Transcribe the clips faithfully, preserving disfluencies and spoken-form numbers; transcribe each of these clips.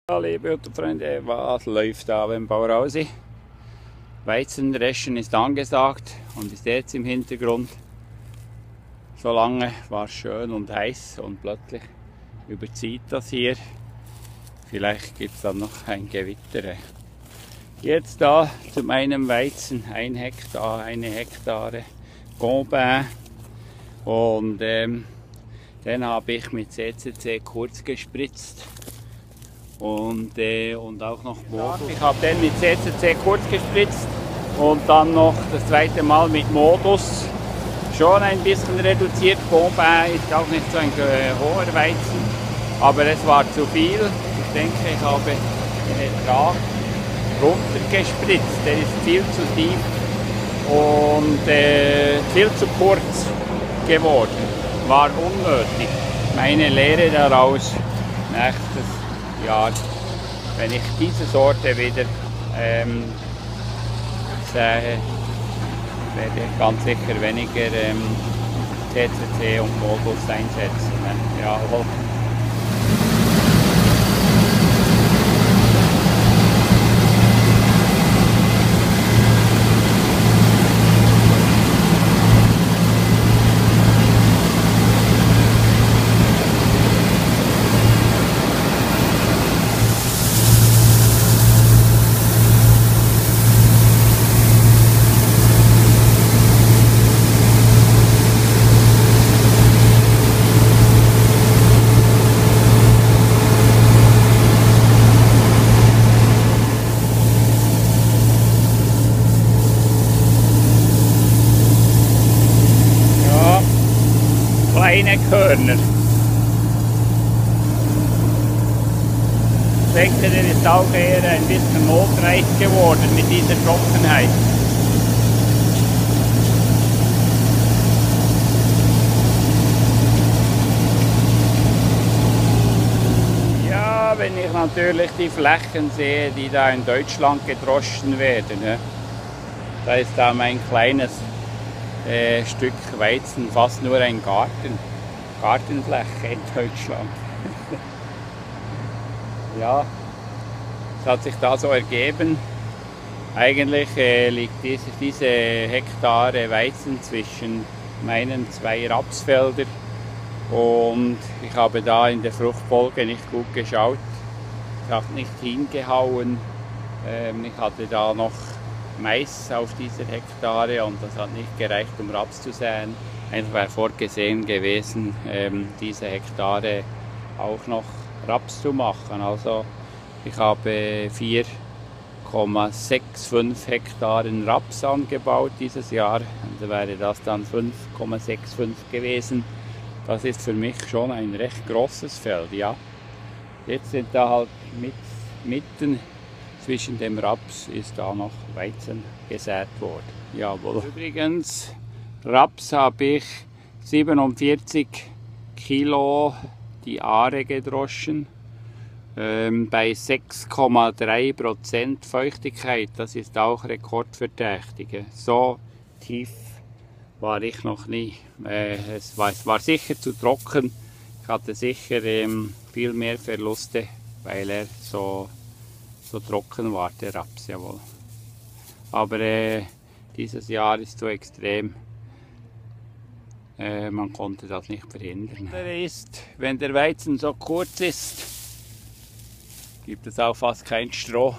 Ja, liebe Autofreunde, was läuft da beim Baurausi? Weizenreschen ist angesagt und ist jetzt im Hintergrund. So lange war es schön und heiß und plötzlich überzieht das hier. Vielleicht gibt es dann noch ein Gewitter. Jetzt da zu meinem Weizen, ein Hektar, eine Hektare Gobain, und ähm, den habe ich mit C C C kurz gespritzt. Und, äh, und auch noch Modus. Ich habe den mit C C C kurz gespritzt und dann noch das zweite Mal mit Modus. Schon ein bisschen reduziert. Gobain ist auch nicht so ein äh, hoher Weizen, aber es war zu viel. Ich denke, ich habe den Ertrag runtergespritzt. Der ist viel zu tief und äh, viel zu kurz geworden. War unnötig. Meine Lehre daraus: nächstes Jahr, wenn ich diese Sorte wieder ähm, sähe, werde ich ganz sicher weniger ähm, C C C und Modus einsetzen. Ne? Jawohl. Kleine Körner. Ich denke, der ist auch eher ein bisschen notreich geworden mit dieser Trockenheit. Ja, wenn ich natürlich die Flächen sehe, die da in Deutschland gedroschen werden, ne? Da ist da mein kleines Äh, Stück Weizen, fast nur ein Garten, Gartenfläche in Deutschland. Ja, es hat sich da so ergeben. Eigentlich äh, liegt diese, diese Hektare Weizen zwischen meinen zwei Rapsfeldern, und ich habe da in der Fruchtfolge nicht gut geschaut. Ich habe nicht hingehauen. Ähm, ich hatte da noch Mais auf dieser Hektare und das hat nicht gereicht, um Raps zu säen. Eigentlich wäre vorgesehen gewesen, ähm, diese Hektare auch noch Raps zu machen. Also ich habe vier Komma fünfundsechzig Hektaren Raps angebaut dieses Jahr. Also wäre das dann fünf Komma fünfundsechzig gewesen. Das ist für mich schon ein recht großes Feld, ja. Jetzt sind da halt mit, mitten zwischen dem Raps ist da noch Weizen gesät worden. Jawohl. Übrigens, Raps habe ich siebenundvierzig Kilo die Aare gedroschen, ähm, bei sechs Komma drei Prozent Feuchtigkeit. Das ist auch rekordverdächtig. So tief war ich noch nie. Äh, es, war, es war sicher zu trocken. Ich hatte sicher ähm, viel mehr Verluste, weil er so so trocken war, der Raps, jawohl. Aber äh, dieses Jahr ist so extrem, äh, man konnte das nicht verhindern. Ist, wenn der Weizen so kurz ist, gibt es auch fast kein Stroh.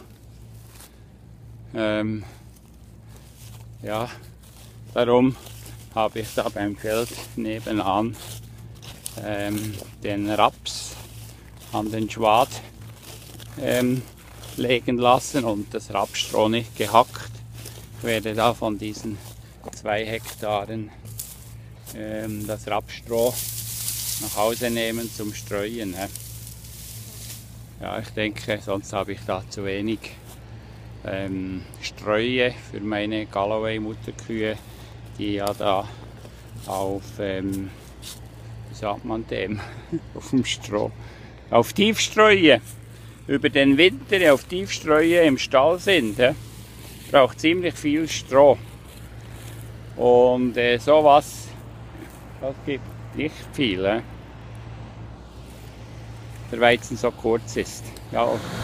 Ähm, ja, darum habe ich da beim Feld nebenan ähm, den Raps an den Schwad ähm, legen lassen und das Rapsstroh nicht gehackt. Ich werde da von diesen zwei Hektaren ähm, das Rapsstroh nach Hause nehmen zum Streuen. Ne? Ja, ich denke, sonst habe ich da zu wenig ähm, Streue für meine Galloway-Mutterkühe, die ja da auf, ähm, wie sagt man dem, auf dem Stroh, auf Tiefstreue über den Winter auf Tiefstreue im Stall sind. Ja. Braucht ziemlich viel Stroh. Und äh, sowas, das gibt nicht viel. Äh. der Weizen so kurz ist. Ja.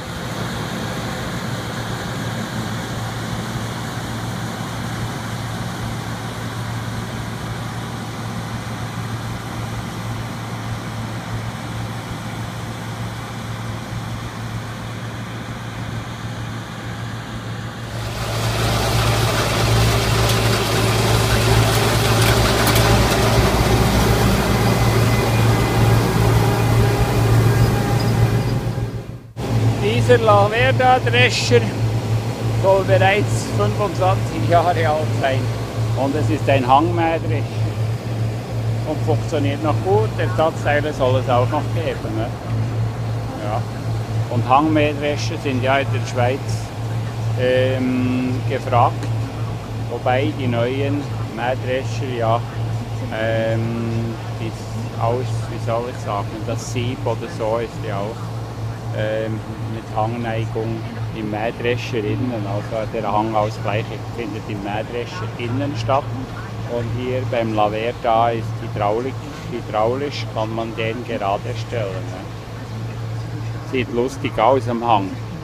Dieser Laverda-Drescher soll bereits fünfundzwanzig Jahre alt sein und es ist ein Hangmähdrescher und funktioniert noch gut. Ersatzteile soll es auch noch geben. Ne? Ja. Und Hangmähdrescher sind ja in der Schweiz ähm, gefragt, wobei die neuen Mähdrescher ja ähm, das aus, wie soll ich sagen, das Sieb oder so ist ja auch ähm, mit Hangneigung im Mähdrescher innen, also der Hangausgleich findet im Mähdrescher innen statt. Und hier beim Laverda ist Hydraulik, hydraulisch, kann man den gerade stellen. Ne? Sieht lustig aus am Hang.